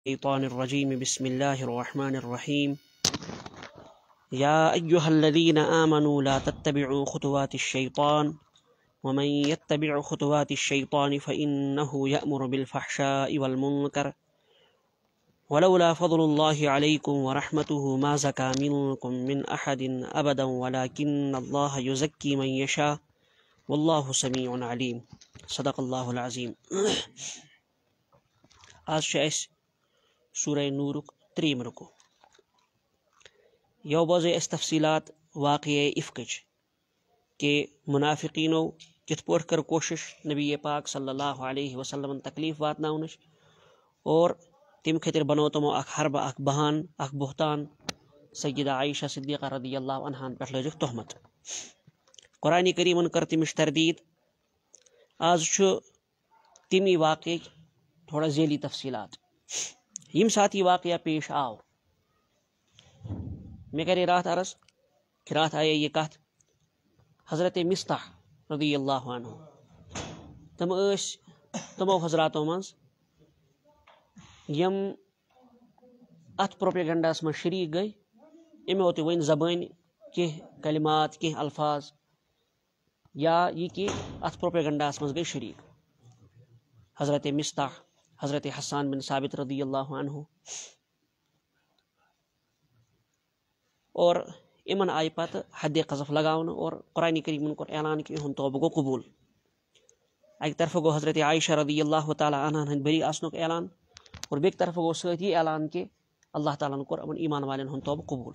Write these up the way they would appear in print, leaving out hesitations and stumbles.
الشيطان الرجيم بسم الله الرحمن الرحيم يا أيها الذين آمنوا لا تتبعوا خطوات الشيطان ومن يتبع خطوات الشيطان فإنه يأمر بالفحشاء والمنكر ولولا فضل الله عليكم ورحمته ما زكى منكم من أحد أبدا ولكن الله يزكي من يشاء والله سميع عليم صدق الله العظيم. آج چھِ سورہ نورک تریم رکو. یو بوزے اس تفصیلات واقعہ افکچ کہ منافقینو کت پٲٹھۍ کر کوشش نبی پاک صلی اللہ علیہ وسلم تکلیف واتناونٕچ اور تم خٲطرٕ بنو تمو اکھ حربہ اکھ بہان اکھ بہتان سیدہ عائشہ صدیقہ رضی اللہ عنہن پٮ۪ٹھ لٲجِکھ تہمت. قرآن کریمن کر تمِچ تردید. آز چھُ تمی واقعٕکۍ تھوڑا ذیلی تفصیلات. یم ساتھ یہ واقعہ پیش آو میں کرے رات عرض کہ رات آئے یہ کت حضرت مصطح رضی اللہ عنہ تمو حضراتو منز یم ات پروپیگنڈاس من شریک گئی. امو تہ ون زبان کی کلمات کی الفاظ یا یہ کہ ات پروپیگنڈاس من گئی شریک. حضرت مصطح، حضرت حسان بن ثابت رضی اللہ عنہ اور امن آئی پتہ حد قذف لگاون اور قرآن کریم کور اعلان کہ اہن توبہ گو قبول. اکہ طرف گو حضرت عائشہ رضی اللہ تعالی عنہ ہند بری آسنک اعلان اور بیک طرف گو سۭتۍ یہ اعلان کہ اللہ تعالیٰ کور امن ایمان والن ہند توبہ قبول.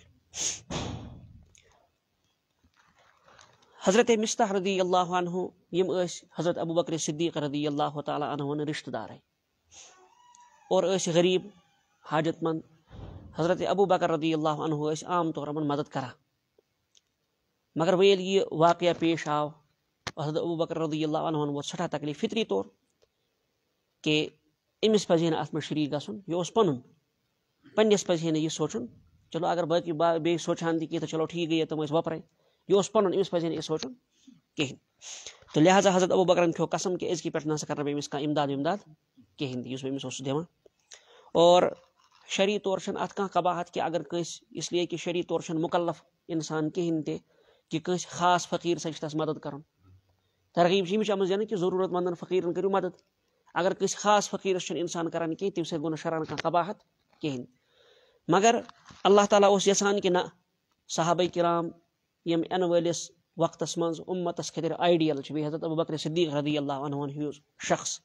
حضرت مصطح رضی اللہ عنہ یم حضرت ابو بکر صدیق رضی اللہ تعالی عنہ رشتہ دار اور غریب حاجت مند. حضرت ابو بکر رضی اللہ عنہ عام طور پر مدد کرا مگر ویل یہ واقعہ پیش آو حضرت ابو بکر رضی اللہ عنہ ووت سٹھا تکلیف فطری طور کہ امس پزِ ات من شریک گژھُن. یہ اوس پنن پننس پزِ یہ سوچن چلو اگر باقی بیٚیہِ سوچان تہِ کینٛہہ تو چلو ٹھیک گئی تم وپرے. یہ اوس پنن امس پزِ یہ سوچن کہین تو لہذا حضرت ابو بکرن کھیو قسم کہ أزکہِ پٮ۪ٹھ نسا کرنہٕ بہٕ أمِس کانٛہہ امداد کہین تہِ یُس بہٕ أمِس اوسُس دِوان. اور شرعی طور چھنہٕ اتھ کانٛہہ قباحت کہ اگر کٲنٛسہِ اس لیے کہ شرعی طور چھنہٕ مکلف انسان کہین تہِ کہ کٲنٛسہِ خاص فقیٖر سۭتۍ چھِ تس مدد کرُن. ترغیب چھِ ییٚمِچ اَتھ منٛز دِنہٕ کہ ضروٗرت مندن فقیٖرن کٔرِو مدد. اگر کٲنٛسہِ خاص فقیٖرس چھُنہٕ انسان کران کینٛہہ تمہِ سۭتۍ گوٚو نہٕ شرعن کانٛہہ قباحت کہین. مگر اللہ تعالیٰ اوس یژھان کہ نہ صحابہ کرام یم یِنہٕ وٲلِس وقتس منٛز اُمتس خٲطرٕ آیڈیل چھِ بیٚیہِ حضرت ابو بکر صدیق رضی اللہ عنہ ہیوٗ شخص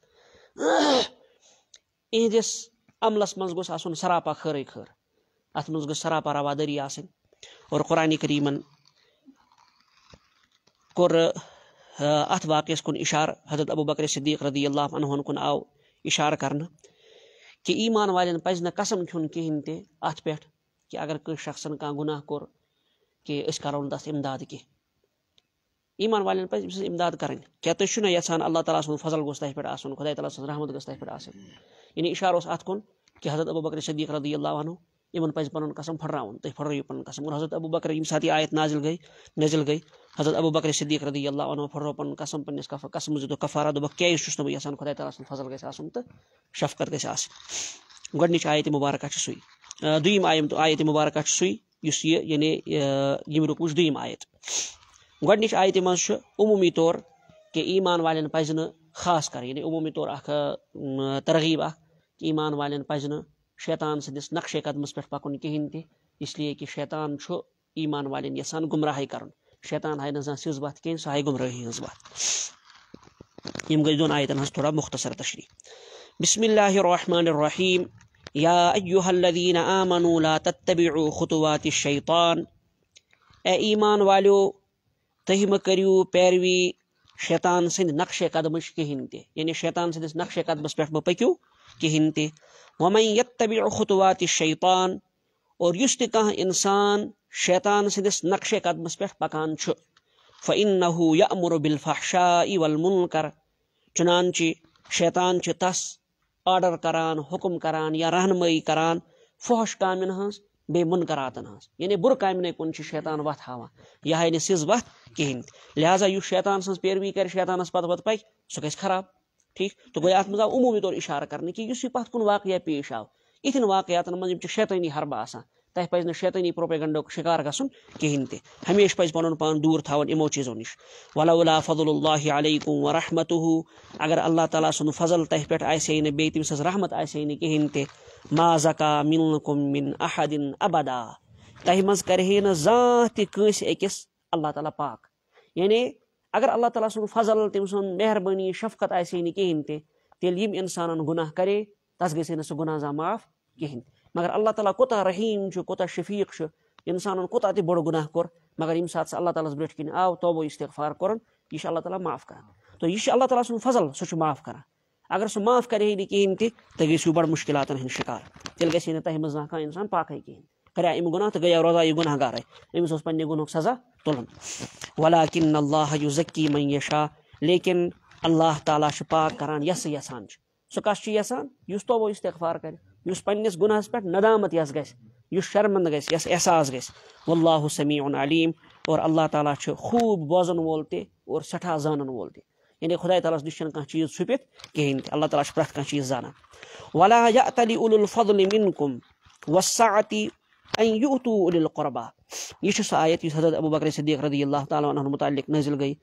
اہندس عملس منٛز گوٚژھ آسُن سراپا خٲرٕے خٲر. اتھ منٛز گٔژھ سراپا روادٲری آسٕنۍ. اور قرآن کریمن کوٚر اتھ واقعس کُن اشارٕ. حضرت ابو بکر صدیق رضی اللہ عنہ کُن آو اشارٕ کرنہٕ کہ ایمان والٮ۪ن پزِ نہٕ قسم کھیوٚن کہینۍ تہِ اتھ پٮ۪ٹھ کہ اگر کٲنٛسہِ شخصن کانٛہہ گُناہ کوٚر کہ أسۍ کرو نہٕ تتھ امداد کینٛہہ. ایمان والٮ۪ن پزِ أمۍ سٕنٛز امداد کرٕنۍ. کیٛاہ تُہۍ چھِو نہ یژھان اللہ تعالیٰ سُنٛد فضل گوٚژھ تۄہہِ پٮ۪ٹھ آسُن، خۄدا تعالیٰ سٕنٛز رحمت گٔژھ تۄہہِ پٮ۪ٹھ آسٕنۍ. یعنی اشارٕ اوس اتھ کُن کہ حضرت ابو بکر صدیق رضی اللہ عنہ یمن پزِ پنُن قسم پھٕٹراوُن. تُہۍ پھٕٹرٲیِو پنُن قسم. اور حضرت ابو بکر ییٚمہِ ساتہٕ یہِ آیت نازل گٔے حضرت ابو بکر صدیق رضی اللہ عنہ پھٕٹرو پنُن قسم پننس قسمس دِتُکھ کفارہ. دوٚپُکھ کیٛازِ چھُس نہٕ بہٕ یژھان خۄدا تعالیٰ سُنٛد فضل گژھِ آسُن تہٕ شفقت گژھِ آسٕنۍ. گۄڈنِچ آیت مبارکہ چھِ سُے. دوٚیِم آیت مبارکہ چھِ سُے یُس یہ یعنی ییٚمہِ رُکوٕچ دوٚیِم آیت. گۄڈنِچ آیتہِ منٛز چھُ عموٗمی طور کہ ایمان والٮ۪ن پزِ نہٕ خاص کر یعنی عموٗمی طور اکھ ترغیب اکھ کہ ایمان والٮ۪ن پزِ نہٕ شیطان سٕنٛدِس نقشے قدمس پٮ۪ٹھ پکُن کہینۍ تہِ. اس لیے کہ شیطان چھُ ایمان والٮ۪ن یژھان گمراہی کرُن. شیطان ہایہِ نہٕ زانٛہہ سٕژ وتھ کینٛہہ، سُہ ہایہِ گمرٲہی ہٕنٛز وتھ. یم گٔے دۄن آیتن ہٕنٛز تھوڑا مختصر تشریح. بسم اللہ الرحمن الرحیم. یا ایہا الذین آمنوا لا تتبعوا خطوات الشیطان. اے ایمان والیو تُہۍ مہٕ کٔرِو پیروی شیطان سٕنٛدِ نقشے قدمٕچ کہینۍ تہِ. یعنی شیطان سٕنٛدِس نقشے قدمس پٮ۪ٹھ مہٕ پٔکِو کہینۍ تہِ. ومن یتبع خطوات الشیطان. اور یُس تہِ کانٛہہ انسان شیطان سٕنٛدِس نقشے قدمس پٮ۪ٹھ پکان چھُ فإنه یأمر بالفحشاء والمنکر. چنانچہ شیطان چھُ تس آرڈر کران، حکم کران یا رہنمٲیی کران فحش کامٮ۪ن ہٕنٛز بیٚیہِ منکراتن ہٕنٛز. یعنی بُرٕ کامنٕے کُن چھُ شیطان وتھ ہاوان. یہِ ہایہِ نہٕ سٕژ وتھ کہینۍ. لہٰذا یُس شیطان سٕنٛز پیروی کرِ شیطانس پتہٕ پتہٕ پکہِ سُہ گژھِ خراب. ٹھیک تو گویا اتھ منٛز آو عموٗمی طور اشارٕ کرنہٕ کہ یُس یہ پتھ کُن واقعہ پیش آو اتن واقعاتن من شیطانی حربہ آسان تہ پزِ نہٕ شیطانی پروپیگنڈُک شکار گژھُن کہیٖنۍ تہِ ہمیشہ پزِ پنُن پان دوٗر تھاوُن یِمو چیٖزو نِش ولولا فضل اللہ علیکم ورحمتہ اگر اللہ تعالیٰ سُنٛد فضل تۄہہِ پٮ۪ٹھ آسہِ ہے نہٕ بیٚیہِ تٔمۍ سٕنٛز رحمت آسہِ ہے نہٕ کِہیٖنۍ تہِ ما زکا منکم من احد ابدا تۄہہِ منٛز کرِ ہے نہٕ زانٛہہ تہِ کٲنٛسہِ أکِس اللہ تعالیٰ پاک یعنی اگر اللہ تعالیٰ سُنٛد فضل تٔمۍ سُنٛد مہربٲنی شفقت آسہِ ہے نہٕ کِہیٖنۍ تہِ تیٚلہِ یِم اِنسانن گُناہ کرے تس گژھِ ہے نہٕ سُہ گُناہ زانٛہہ معاف کِہیٖنۍ مگر اللہ تعالیٰ کوٗتاہ رحیٖم چھُ کوٗتاہ شفیٖق چھُ اِنسانن کوٗتاہ تہِ بوٚڑ گُناہ کوٚر مگر ییٚمہِ ساتہٕ سُہ اللہ تعالیٰ ہس برٛونٛٹھ کِنۍ آو توبو استغفار کوٚرُن یہِ چھُ اللہ تعالیٰ معاف کران تو یہِ چھُ اللہ تعالیٰ سُنٛد فضل سُہ چھُ معاف کران اگر سُہ معاف کرِ ہے نہٕ کِہیٖنۍ تہِ تُہۍ گٔژھِو بڑٕ مُشکِلاتن ہٕنٛدۍ شکار تیٚلہِ گژھِ ہے نہٕ تۄہہِ منٛز زانٛہہ کانٛہہ اِنسان پاکٕے کِہیٖنۍ کریٛا أمۍ گُناہ تہٕ گٔیا روزا یہِ گُناہ گارے أمِس اوس پننہِ گُنہُک سزا تُلُن ولٰکِن اللہ یُزکی من یشاء لیکن اللہ تعالیٰ چھُ پاک کران یس یژھان چھُ سُہ کس چھُ یژھان یُس توبو استغفار کرِ یُس پننِس گُناہس پٮ۪ٹھ ندامت یس گژھِ یُس شرمنٛد گژھِ یس احساس گژھِ واللہ سمیع علیم اور اللہ تعالیٰ چھُ خوٗب بوزن وول تہِ اور سٮ۪ٹھاہ زانن وول تہِ یعنی خۄداے تعالیٰ ہس نِش چھُنہٕ کانٛہہ چیٖز چھُپِتھ کِہیٖنۍ تہِ اللہ تعالیٰ چھُ پرٛٮ۪تھ کانٛہہ چیٖز زانان ولا یأتلی اولو الفضل منکم والسعتی ان یؤتوا اولی القربا یہ چھُ سُہ آیت یُس حضرت ابوٗبکر صدیق رضی اللہ تعالیٰ عنہ متعلق نٲزِل گٔے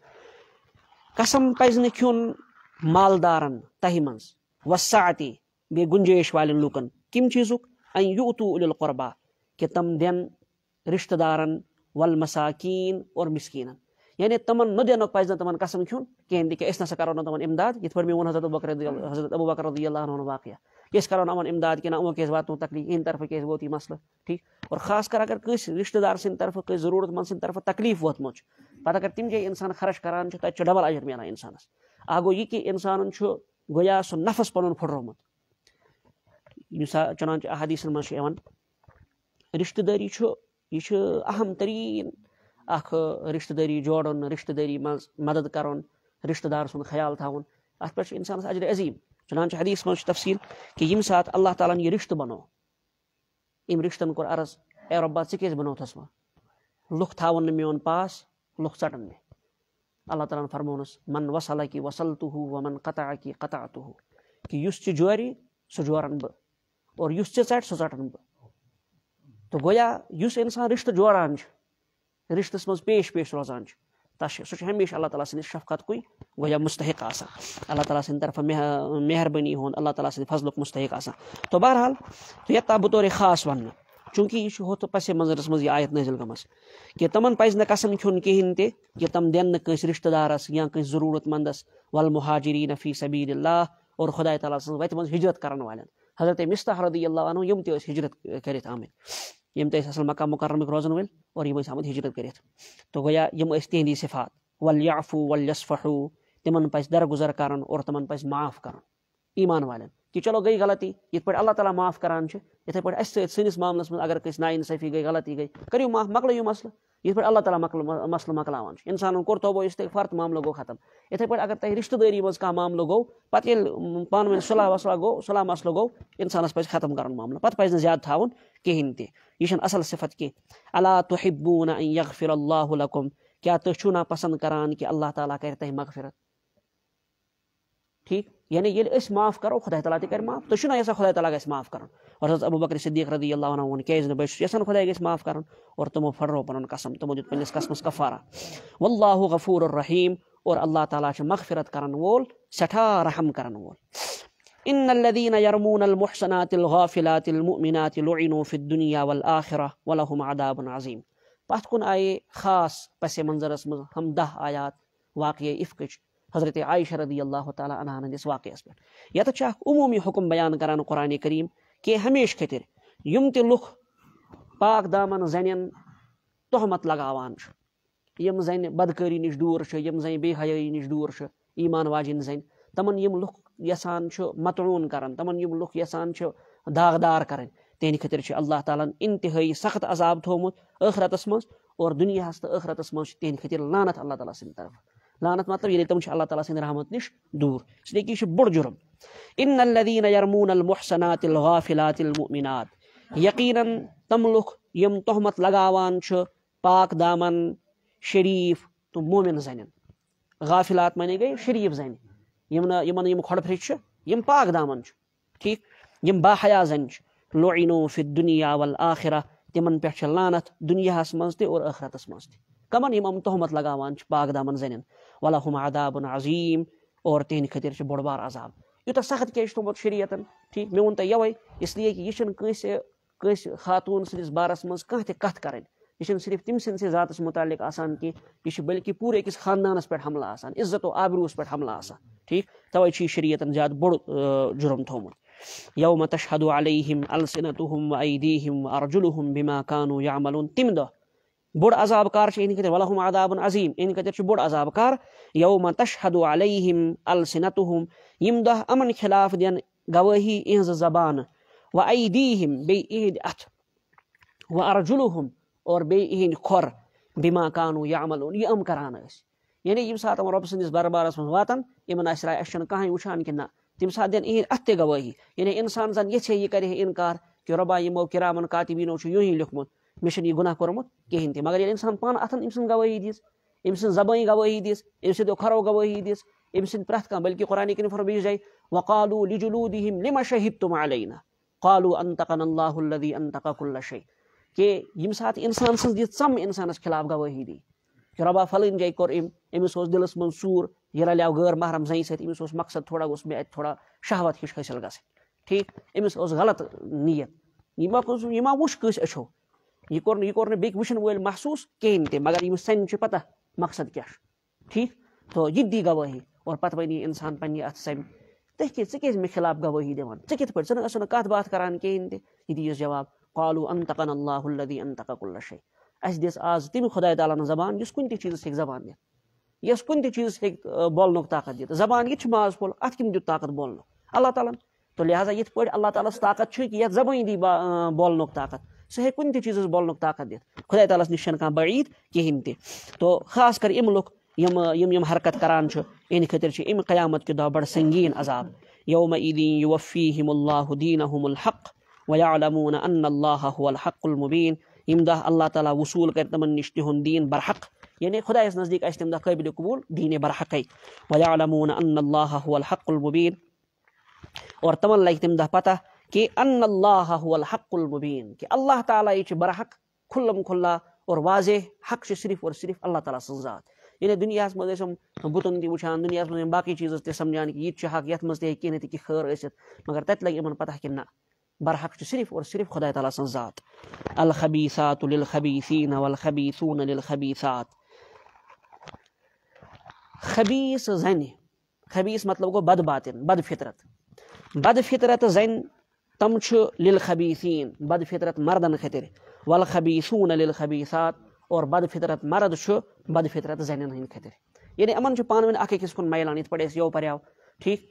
قسم پزِ نہٕ کھیوٚن مالدارن تۄہہِ منٛز والسعتی بیٚیہِ گُنجٲیش والٮ۪ن لُکن کمہِ چیٖزُک ان یؤتوا اولی القربا کہ تم دِن رشتہٕ دارن والمساکین اور مسکیٖنن یعنی تمن نہٕ دِنُک پزِ نہٕ تمن قسم کھیوٚن کِہیٖنۍ تہِ کہ أسۍ نسا کرو نہٕ تمن امداد یِتھ پٲٹھۍ مےٚ ووٚن حضرت ابوٗبکر رضی اللہ عنہ واقعہ کہ أسۍ کرو نہٕ یِمن امداد کینٛہہ نہ یِمو کیازِ واتنو تکلیٖف یِہنٛدِ طرفہٕ کیازِ ووت یہِ مسلہٕ ٹھیٖک اور خاص کر اگر کٲنٛسہِ رشتہٕ دار سٕنٛدِ طرفہٕ کٲنٛسہِ ضروٗرت منٛد سٕنٛدِ طرفہٕ تکلیٖف ووتمُت چھُ پتہٕ اگر تِم جایہِ انسان خرچ کران چھُ تتہِ چھُ ڈبل اجر ملان انسانس اکھ گوٚو یہِ کہ انسانن چھُ گویا سُہ نفس پنُن پھُٹرومُت یُس چُنانچہ احادیٖثن منٛز چھُ یِوان رشتہٕ دٲری چھُ یہِ چھُ اہم تریٖن اکھ رشتہٕ دٲری جوڑُن رشتہٕ دٲری منٛز مدد کرُن رشتہٕ دار سُنٛد خیال تھاوُن اتھ پٮ۪ٹھ چھُ انسانس اجرِ عظیٖم چُنانچہ حدیٖث منٛز چھُ تفصیٖل کہ ییٚمہِ ساتہٕ اللہ تعالیٰ ہن یہِ رشتہٕ بنوو أمۍ رشتن کوٚر عرض اے رۄبا ژٕ کیازِ بنووتھس وۄنۍ لُکھ تھاوُن نہٕ میون پاس لُکھ ژٹن مےٚ اللہ تعالیٰ ہن فرمونس من وصلکی وصلتہ ومن قطعکی قطعتہ کہ یُس ژٕ جوری سُہ جورن بہٕ اور یُس ژٕ ژٹہِ سُہ ژٹن بہٕ تہٕ گویا یُس انسان رشتہٕ جوڑان چھُ رشتس منٛز پیش پیش روزان چھُ تس چھُ سُہ چھُ ہمیشہ اللہ تعالیٰ سٕنٛدِ شفقت کُے گویا مستحق آسان اللہ تعالیٰ سٕنٛدِ طرفہٕ مہربٲنی ہُنٛد اللہ تعالیٰ سٕنٛدِ فضلُک مستحق آسان تو بہرحال تو یتھ تام بطورِ خاص وننہٕ چوٗنٛکہِ یہِ چھُ ہُتھ پسِ منظرس منٛز یہِ آیت نٲزِل گٔمٕژ کہ تمن پزِ نہٕ قسم کھیوٚن کِہیٖنۍ تہِ کہ تم دِن نہٕ کٲنٛسہِ رشتہٕ دارس یا کٲنٛسہِ ضروٗرت منٛدس والمہاجریٖن فی سبیٖل اللہ اور خۄداے تعالیٰ سٕنٛز وتہِ منٛز ہجرت کرن والٮ۪ن حضرت مصطح رضی اللہ عنہ یِم تہِ ٲسۍ ہجرت کٔرِتھ آمٕتۍ یِم تہِ ٲسۍ اصل مکہ مکرمٕکۍ روزن وٲلۍ اور یِم ٲسۍ آمٕتۍ ہجرت کٔرِتھ تو گویا یِم ٲسۍ تِہنٛدی صفات ولیعفو ولیصفحو تمن پزِ درگُزر کرُن اور تمن پزِ معاف کرُن ایمان والٮ۪ن کہ چلو گٔے غلطی یِتھ پٲٹھۍ اللہ تعالیٰ معاف کران چھُ یِتھے پٲٹھۍ اسہِ سۭتۍ سٲنِس معاملس منٛز اگر کٲنٛسہِ نا انصٲفی گٔے غلطی گٔے کٔرِو معاف مۄکلٲیِو مسلہٕ یِتھ پٲٹھۍ اللہ تعالیٰ مسلہٕ مۄکلاوان چھُ انسانن کوٚر توبو استغفار تہٕ معاملہٕ گوٚو ختم یِتھے پٲٹھۍ اگر تۄہہِ رشتہٕ دٲری منٛز کانٛہہ معاملہٕ گوٚو پتہٕ ییٚلہِ پانہٕ ؤنۍ صلح وصلح گوٚو صلح مسلہٕ گوٚو انسانس پزِ ختم کرُن معاملہٕ پتہٕ پزِ نہٕ زیادٕ تھاوُن کِہیٖنۍ تہِ یہِ چھنہٕ اصل صفت کینٛہہ الا تحبون ان یغفر اللہ لکم کیٛاہ تُہۍ چھُو نا پسنٛد کران کہ اللہ تعالیٰ کرِ تۄہہِ مغفرت ٹھیٖک یعنی ییٚلہِ أسۍ معاف کرو خۄداے تعالیٰ تہِ کرِ معاف تُہۍ چھُو نا یژھان خۄداے تعالیٰ گژھِ معاف کرُن اور حضرت ابوٗبکر صدیق رضی اللہ عنہ ووٚن کیازِ نہٕ بہٕ چھُس یژھان خۄداے گژھِ معاف کرُن اور تِمو پھٕٹرو پنُن قسم تِمو دیُت پننِس قسمس کفارہ واللہ غفور الرحیم اور اللہ تعالیٰ چھُ مغفرت کرن وول سٮ۪ٹھاہ رحم کرن وول ان الذین یرمون المحصنات الغافلات المؤمنات لعنوا فی الدنیا والآخرہ ولہم عذاب عظیم پتھ کُن آیے خاص پسِ منظرس منٛز ہم 10 آیات واقعہ افکٕچ حضرت عائشہ رضی اللہ تعالیٰ عنہا ہٕنٛدِس واقعس پٮ۪ٹھ یتھ چھُ اکھ عموٗمی حُکم بیان کران قرآنِ کریم کہ ہمیشہٕ خٲطرٕ یِم تہِ لُکھ پاک دامن زنٮ۪ن تہمت لگاوان چھُ یِم زنہِ بدکٲری نِش دوٗر چھِ یِم زنہِ بے حیٲیی نِش دوٗر چھِ ایمان واجٮ۪ن زنہِ تمن یِم لُکھ یژھان چھُ مطعوٗن کران تمن یِم لُکھ یژھان چھِ داغدار کرٕنۍ تِہنٛدِ خٲطرٕ چھُ اللہ تعالیٰ ہن انتہٲیی سخت عذاب تھوٚومُت ٲخرتس منٛز اور دُنیاہس تہٕ ٲخرتس منٛز چھُ تِہنٛدِ خٲطرٕ لعنت اللہ تعالیٰ سٕنٛدِ طرفہٕ لعنت مطلب ییٚلہِ تِم چھِ اللہ تعالیٰ سٕنٛدِ رحمت نِش دوٗر اس لیے کہ یہِ چھُ بوٚڑ جُرم ان الذین یرمون المحصنات الغافلات المؤمنات یقیناً تم لُکھ یِم تہمت لگاوان چھِ پاک دامن شریٖف تہٕ مومِن زنٮ۪ن غافلات معنی گٔے شریٖف زنہِ یِمن نہٕ یِم کھۄڈٕ پھرِچ چھِ یِم پاک دامن چھِ ٹھیٖک یِم باحیا زنہِ چھِ لعنوا فی الدنیا والآخرہ تمن پہ لانت دنیاہس مز تہ اور ٲخرتس مز تہ کمن یم تہمت لگاوان پاک دامن زنین ولہم عذاب عظیم اور تہند خٲطرٕ بوڑ بار عذاب یوٗتاہ سخت کیٛازِ چھُ تھوٚمُت شریعتن ٹھیک مےٚ ووٚن تۄہہِ یوے اسلیے کہ یہ چھُنہٕ کٲنٛسہِ خاتوٗن سٕنٛدِس بارس منٛز کانٛہہ تہِ کتھ کرٕنۍ یہ چھُنہٕ صرف تٔمۍ سٕنٛدسٕے ذاتس متعلق آسان کینٛہہ یہ چھُ بلکہ پوٗرٕ أکِس خاندانس پٮ۪ٹھ حملہٕ آسان عزت و آبروٗوس پٮ۪ٹھ حملہٕ آسان ٹھیک توے چھُ یہِ شریعتن زیادٕ بوٚڑ جُرم تھوٚومُت یوم تشہد علیہم السنتہم وایدیہم وارجلہم بما كانوا یعملون تمہِ دۄہ بوٚڑ عذاب کار چھُ اہندِ خٲطرٕ ولہم عذاب عظیم اہندِ خٲطرٕ چھُ بوٚڑ عذاب کار یوم تشہد علیہم السنتہم یم دۄہ یِمن خلاف دِن گوٲہی اہنٛزٕ زبانہٕ وایدیہم بیٚیہِ اہنٛدِ اتھٕ وارجلہم اور بیٚیہِ اہنٛدِ کھۄر بما كانوا یعملون یہ یِم کران ٲسۍ یعنی ییٚمہِ ساتہٕ یِم رۄبہٕ سٕنٛدِس دربارس منٛز واتن یِمن آسہِ راے اَسہِ چھُنہٕ کٕہٕنۍ وٕچھان کہِ نہ تمہِ ساتہٕ دِن اہنٛدِ اتھٕ تہِ گوٲہی یعنی انسان زن یژھِ یہِ کرِ ہے انکار کہ رۄبا یِمو کِرامن کاتبیٖنو چھُ یوٗہی لیوٗکھمُت مےٚ چھُنہٕ یہِ گۄناہ کوٚرمُت کہیٖنۍ تہِ مگر ییٚلہِ انسان پانہٕ اتھن أمۍ سٕنٛز گوٲہی دِژ أمۍ سٕنٛز زبٲنۍ گوٲہی دِژ أمۍ سٕنٛدیو کھۄرو گوٲہی دِژ أمۍ سٕنٛدۍ پرٛٮ۪تھ کانٛہہ بلکہ قرآنِ کریٖم فرموو بیٚیِس جایہِ وقالوا لجلودہم لم شہدتم علینا قالوا انطقنا اللہ الذی انطق کل شیء کہ ییٚمہِ ساتہٕ انسان سٕنٛز یہِ ژم انسانس خلاف گوٲہی دی کہ رۄبا فلٲنۍ جایہِ کوٚر أمۍ أمِس اوس دلس منٛز ژوٗر یہِ رلیو غٲر محرم زنہِ سۭتۍ أمِس اوس مقصد تھوڑا گوٚژھ مےٚ اتہِ تھوڑا شہوت ہِش حٲصِل گژھٕنۍ ٹھیک أمِس اوس غلط نیت یہِ ما وٕچھ کٲنٛسہِ أچھو یہ کوٚر نہٕ بیٚکہِ وٕچھن وٲلۍ محسوٗس کہیٖنۍ تہِ مگر ییٚمِس سنہِ چھِ پتہ مقصد کیاہ چھُ ٹھیک تو یہِ تہِ دی گوٲہی اور پتہٕ ونہِ انسان پننہِ اتھٕ سمہِ ژٕ کیٛازِ مےٚ خلاف گوٲہی دِوان ژٕ کِتھ پٲٹھۍ ژٕ ٲسٕکھ نہٕ کتھ باتھ کران کہیٖنۍ تہِ یہِ دیٖیَس جواب قالوا انطقنا اللہ الذی انطق کل شیء اسہِ دِژ آز تمہِ خۄداے تعالیٰ ہن زبان یُس کُنہِ تہِ چیٖزس ہیٚکہِ زبان دِتھ یۄس کُنہِ تہِ چیٖزس ہیٚکہِ بولنُک طاقت دِتھ زبان یہِ تہِ چھُ ماز پھوٚل اتھ کٔمۍ دیُت طاقت بولنُک اللہ تعالیٰ ہن تو لہٰذا یِتھ پٲٹھۍ اللہ تعالیٰ ہس طاقت چھُ کہ یتھ زبٲنۍ دی بولنُک طاقت سُہ ہیٚکہِ کُنہِ تہِ چیٖزس بولنُک طاقت دِتھ خۄداے تعالیٰ ہس نِش چھنہٕ کانٛہہ بعیٖد کہیٖنۍ تہِ تو خاص کر یِم لُکھ یِم حرکت کران چھُ اہنٛدِ خٲطرٕ چھُ امہِ قیامت کہِ دۄہ بڑٕ سنگیٖن عذاب یومئذ یوفیہم اللہ دینہم الحق ویعلمون ان اللہ هو الحق المبین ییٚمہِ دۄہ اللہ تعالیٰ وصوٗل کرِ تمن نِش تِہُنٛد دیٖن برحق یعنی خۄدایس نزدیٖک آسہِ تمہِ دۄہ قٲبلِ قبوٗل دیٖنِ برحقے ویعلمون ان اللہ هو الحق المبین اور تمن لگہِ تمہِ دۄہ پتہ کہ ان اللہ هو الحق المبین کہ اللہ تعالیٰ یہِ چھُ برحق کھُلم کھُلا اور واضح حق چھُ صرف اور صرف اللہ تعالیٰ سٕنٛز ذات یعنی دُنیاہس منٛز ٲسۍ یِم بُتن تہِ وٕچھان دُنیاہس منٛز یِم باقٕے چیٖزس تہِ سمجھان کہ یہِ تہِ چھُ حق یتھ منٛز تہِ ہیٚکہِ کینٛہہ نتہٕ کینٛہہ خٲر ٲسِتھ مگر تتہِ لگہِ یِمن پتہ کہ نہ برحق چھُ صرف اور صرف خۄداے تعالیٰ سٕنٛز ذات الخبیثات للخبیثین والخبیثون للخبیثات خبیث زنہِ خبیث مطلب گوٚو بد باطن بد فطرت زنہِ تم چھُ للخبیثین بد فطرت مردن خٲطرٕ والخبیثون للخبیثات اور بد فطرت مرد چھُ بد فطرت زنٮ۪ن ہٕنٛدِ خٲطرٕ یعنی یِمن چھُ پانہٕ ؤنۍ اکھ أکِس کُن میلان یِتھ پٲٹھۍ أسۍ یوٕ پریاو ٹھیک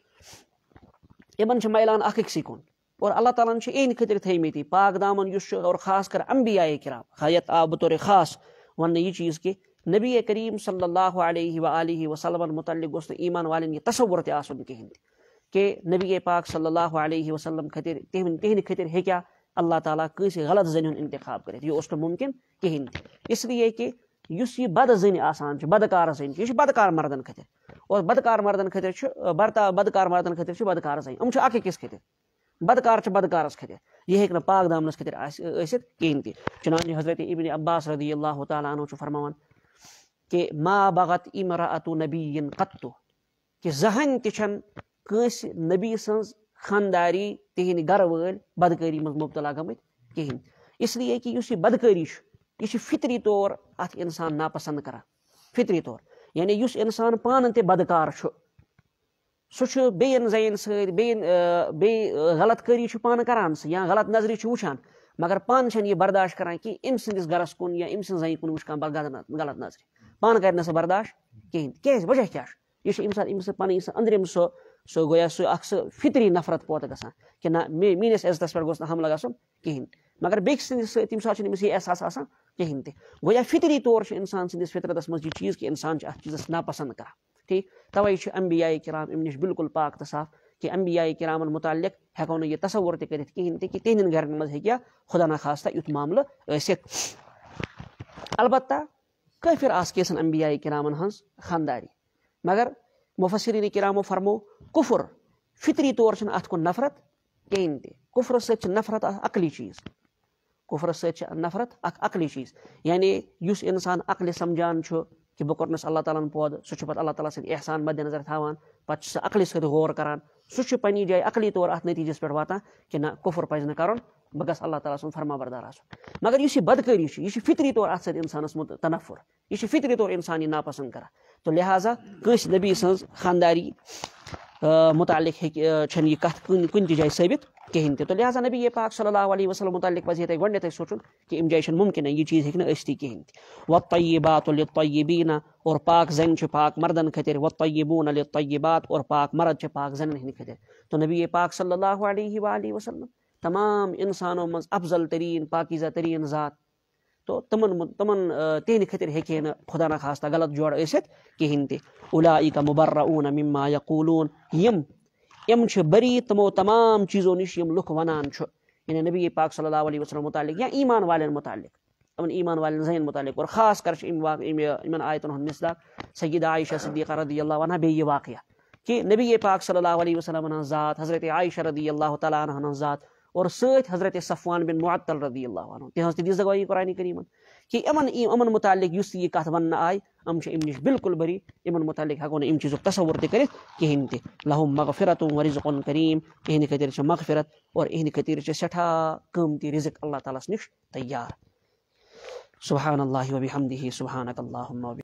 یِمن چھِ میلان اکھ أکسٕے کُن اور اللہ تعالیٰ ہن چھِ اہنٛدِ خٲطرٕ تھٲیمٕتۍ پاک دامن یُس چھُ اور خاص کر انبیاء کرام یتھ آو بطور خاص وننہٕ یہِ چیٖز کہ نبی کریم صلی اللہ علیہ وآلہ وسلمن متعلق گوٚژھ نہٕ ایمان والٮ۪ن یہِ تصور تہِ آسُن کہیٖنۍ تہِ کہ نبی پاک صلی اللہ علیہ وسلم خٲطرٕ تِہنٛدِ خٲطرٕ ہیٚکیٛاہ اللہ تعالیٰ کٲنٛسہِ غلط زنہِ ہُنٛد انتخاب کٔرِتھ یہِ اوس نہٕ مُمکِن کہیٖنۍ تہِ اس لیے کہ یُس یہِ بد زٔنۍ آسان چھِ بدکار زٔنۍ چھِ یہِ چھِ بدکار مردن خٲطرٕ اور بدکار مردن خٲطرٕ چھُ بدکار مردن خٲطرٕ چھِ بدکار زٔنۍ یِم چھِ اکھ أکِس خٲطرٕ بدکار چھِ بدکارس خٲطرٕ یہِ ہیٚکہِ نہٕ پاک دامنس خٲطرٕ ٲسِتھ کہیٖنۍ تہِ چنانچہ حضرت ابن عباس رضی اللہ تعالیٰ عنہ چھُ فرماوان کہ ما بغت امرأة نبی قطُ کہ زٕہٕنۍ تہِ چھنہٕ کٲنٛسہِ نبی سٕنٛز خانداری تِہنٛدۍ گرٕ وٲلۍ بدکٲری منٛز مبتلا گٔمٕتۍ کہیٖنۍ اس لیے کہ یُس یہِ بدکٲری چھُ یہِ چھُ فطری طور اتھ انسان ناپسند کران فطری طور یعنی یُس انسان پانہٕ تہِ بدکار چھُ سُہ چھُ بیٚیَن زنٮ۪ن سۭتۍ بیٚیہِ غلط کٲری چھُ پانہٕ کران سُہ یا غلط نظرِ چھُ وٕچھان مگر پانہٕ چھنہٕ یہِ برداشت کران کہ أمۍ سٕنٛدِس گرس کُن یا أمۍ سٕنٛز زنہِ کُن وٕچھ کانٛہہ غلط نظرِ پانہٕ کرِ نہٕ سۄ برداشت کہیٖنۍ کیٛازِ وجہ کیاہ چھُ یہِ چھُ ییٚمہِ ساتہٕ أمِس پنٕنۍ سۄ أنٛدرِم سُہ گویا سُہ اکھ سُہ فطری نفرت پٲدٕ گژھان کہ نہ میٲنِس عزتس پٮ۪ٹھ گوٚژھ نہٕ حملہٕ گژھُن کہیٖنۍ مگر بیٚکہِ سٕنٛدِس سۭتۍ تمہِ ساتہٕ چھُنہٕ أمِس یہِ احساس آسان کہیٖنۍ تہِ گویا فطری طور چھُ انسان سٕنٛدِس فطرتس منٛز یہِ چیٖز کہ انسان چھُ اتھ چیٖزس ناپسند کران ٹھیک توے چھُ انبیاء کرام امہِ نِش بالکل پاک تہٕ صاف کہ انبیاء کرامن متعلق ہیٚکو نہٕ یہِ تصور تہِ کٔرِتھ کہیٖنۍ تہِ کہ تِہنٛدٮ۪ن گرن منٛز ہیٚکیٛاہ خدا نخواستہ یُتھ معاملہٕ ٲسِتھ البتہ کٲفر آسہٕ کینٛژن انبیاء کرامن ہٕنٛز خانداری مگر مفسرین کرامو فرمو کفر فطری طور چھنہٕ اتھ کُن نفرت کہین تہِ کفرس سۭتۍ چھِ نفرت اکھ عقلی چیٖز کفرس سۭتۍ چھِ نفرت اکھ عقلی چیٖز یعنی یُس انسان عقلہِ سمجھان چھُ کہ بہٕ کوٚرنس اللہ تعالیٰ ہن پٲدٕ سُہ چھُ پتہٕ اللہ تعالیٰ سٕنٛدۍ احسان مدِ نظر تھاوان پتہٕ چھُ سُہ عقلہِ سۭتۍ غور کران سُہ چھُ پننہِ جایہِ عقلی طور اتھ نتیٖجس پٮ۪ٹھ واتان کہ نہ کفر پزِ نہٕ کرُن بہٕ گژھٕ اللہ تعالیٰ سُنٛد فرما بردار آسُن مگر یُس یہِ بدکٲری چھِ یہِ چھِ فطری طور اتھ سۭتۍ انسانس تنفر یہِ چھِ فطری طور انسان یہِ ناپسنٛد کران تو لہٰذا کٲنٛسہِ نبی سٕنٛز خانداری متعلق چھنہٕ یہِ کتھ کُنہِ تہِ جایہِ ثٲبت کہیٖنۍ تہِ تو لہٰذا نبی پاک صلی اللہ علیہ وسلم متعلق پزِ تۄہہِ گۄڈنیٚتھٕے سونٛچُن کہ اَمہِ جایہِ چھُنہٕ مُمکِنٕے یہِ چیٖز ہیٚکہِ نہٕ ٲسۍتٕے کہیٖنۍ تہِ والطیبات للطیبین اور پاک زنہِ چھِ پاک مردن خٲطرٕ والطیبون للطیبات اور پاک مرد چھِ پاک زنٮ۪ن ہٕنٛدِ خٲطرٕ تو نبی پاک صلی اللہ علیہ وآلہ وسلم تمام انسانو منٛز افضل تریٖن پاکیزہ تریٖن ذات تو تمن تہنٛدِ خٲطرٕ ہیٚکہِ ہے نہٕ خدا نخواستہ غلط جوڑ ٲسِتھ کہیٖنۍ تہِ اولئک مبرؤن مما یقولون یِم چھِ بری تمو تمام چیٖزو نِش یِم لُکھ ونان چھُ یعنی نبی پاک صلی اللہ علیہ وسلم متعلق یا ایمان والٮ۪ن متعلق یِمن ایمان والٮ۪ن زنٮ۪ن متعلق اور خاص کر چھُ یِمن آیتن ہُنٛد مصداق سیدہ عائشہ صدیقہ رضی اللہ عنہا بیٚیہِ یہِ واقعہ کہ نبی پاک صلی اللہ علیہ وسلم ہٕنٛز ذات حضرت عائشہ رضی اللہ تعالیٰ عنہ ہٕنٛز ذات اور سۭتۍ حضرت صفوان بن معطل رضی اللہ عنہ تِہنٛز تہِ دِژ گوٲہی قرآنِ کریٖمن کہ یِمن متعلق یُس تہِ یہِ کتھ وننہٕ آیہِ یِم چھِ امہِ نِش بالکل بری یِمن متعلق ہٮ۪کو نہٕ امہِ چیٖزُک تصور تہِ کٔرِتھ کہیٖنۍ تہِ لہم مغفرت ورزق کریم یِہنٛدِ خٲطرٕ چھِ مغفرت اور یِہنٛدِ خٲطرٕ چھِ سٮ۪ٹھاہ قۭمتی رزق اللہ تعالیٰ ہس نِش تیار سبحان اللہ وبحمدہ سبحانک اللہم